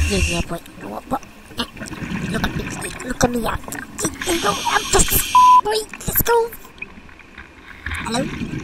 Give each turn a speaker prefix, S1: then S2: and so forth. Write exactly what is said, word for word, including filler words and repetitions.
S1: Yeah, yeah, boy. What, what? Eh, Look at me. Look at me. I'm, I'm just, boy. Let's go. Hello?